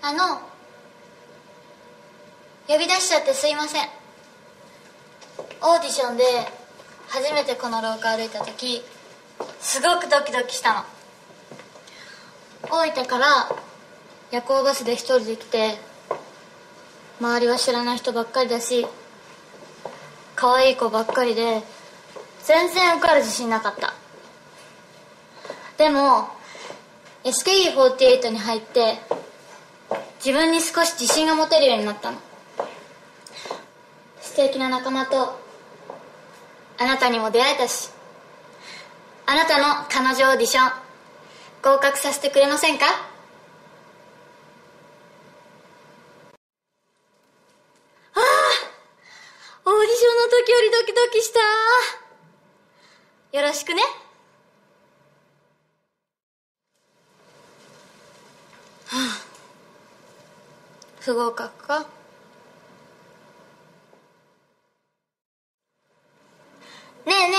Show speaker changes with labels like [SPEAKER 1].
[SPEAKER 1] 呼び出しちゃってすいません。オーディションで初めてこの廊下歩いた時、すごくドキドキしたの。大分から夜行バスで一人で来て、周りは知らない人ばっかりだし、可愛い子ばっかりで、全然受かる自信なかった。でも SKE48 に入って自分に少し自信が持てるようになったの。素敵な仲間とあなたにも出会えたし、あなたの彼女オーディション合格させてくれませんか？ああ、オーディションの時よりドキドキした。よろしくね。不合格か。ねえね